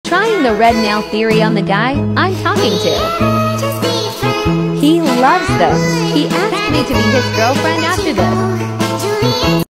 Trying the red nail theory on the guy I'm talking to. He loves them. He asked me to be his girlfriend after this.